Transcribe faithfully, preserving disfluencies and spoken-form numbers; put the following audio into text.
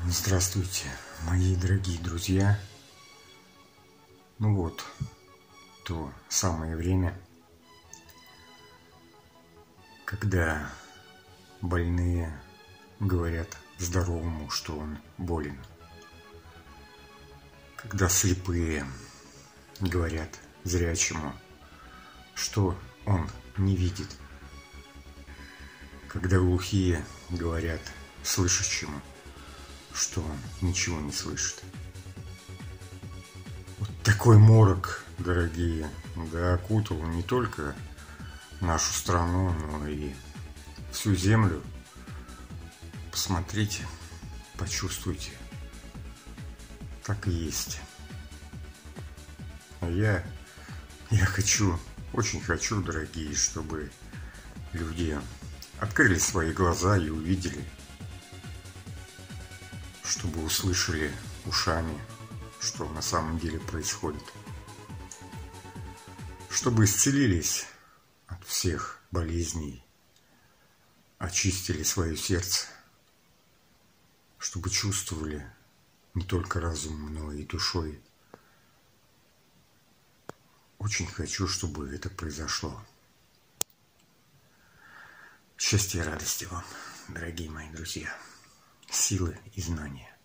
Здравствуйте, мои дорогие друзья. Ну вот, то самое время, когда больные говорят здоровому, что он болен. Когда слепые говорят зрячему, что он не видит. Когда глухие говорят слышащему, что он ничего не слышит. Вот такой морок, дорогие, да окутал не только нашу страну, но и всю землю. Посмотрите, почувствуйте. Так и есть. А я, я хочу, очень хочу, дорогие, чтобы люди открыли свои глаза и увидели, чтобы услышали ушами, что на самом деле происходит. Чтобы исцелились от всех болезней, очистили свое сердце, чтобы чувствовали не только разумом, но и душой. Очень хочу, чтобы это произошло. Счастья и радости вам, дорогие мои друзья, силы и знания.